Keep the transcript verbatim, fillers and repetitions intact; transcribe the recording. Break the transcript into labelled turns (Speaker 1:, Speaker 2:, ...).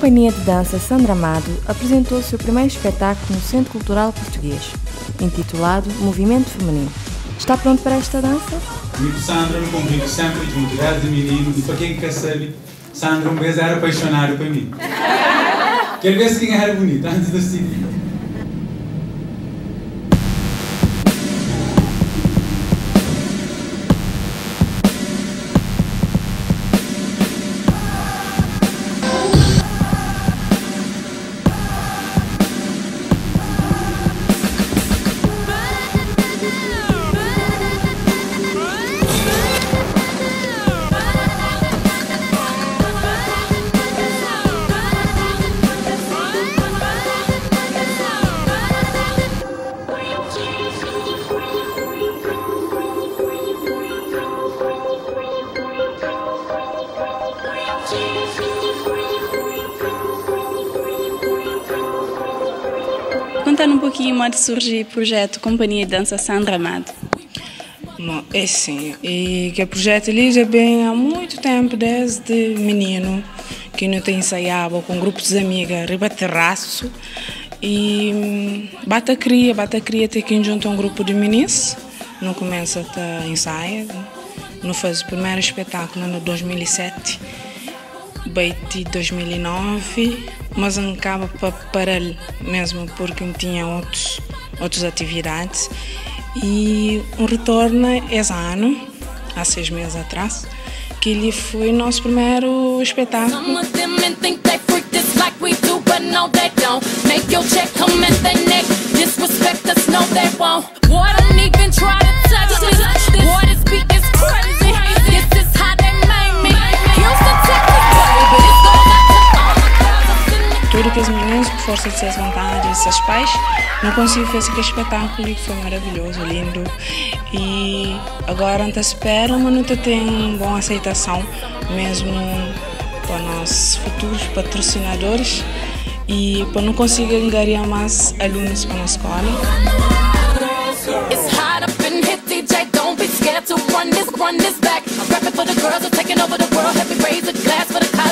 Speaker 1: Companhia de Dança Sandra Amado apresentou o seu primeiro espetáculo no Centro Cultural Português, intitulado Movimento Feminino. Está pronto para esta dança?
Speaker 2: Comigo Sandra me convido sempre de motivar de menino, e para quem quer saber, Sandra um vez era apaixonada por mim. Quer ver se quem era bonita antes de seguir.
Speaker 3: Contando um pouquinho mais de surgir o projeto Companhia de Dança Sandra Amado.
Speaker 4: Bom, é sim, e que o projeto ali já vem há muito tempo, desde menino, que não tem ensaiado com grupos de amigas, riba terraço, e bata cria, bata cria até que junto a um grupo de meninas, não começa a ensaiar, não faz o primeiro espetáculo no dois mil e sete, em dois mil e nove, mas acaba para parar mesmo porque tinha outros, outras atividades. E um retorno esse ano, há seis meses atrás, que ele foi nosso primeiro espetáculo. Tudo que os meninos, por força de suas vontades, seus pais, não conseguiram fazer aquele espetáculo e foi maravilhoso, lindo. E agora não espera, mas não tem boa aceitação, mesmo para nossos futuros patrocinadores e para não conseguir angariar mais alunos para a escola.
Speaker 5: Don't be scared to run this, run this back. I'm rapping for the girls who are taking over the world. Help me raise a glass for the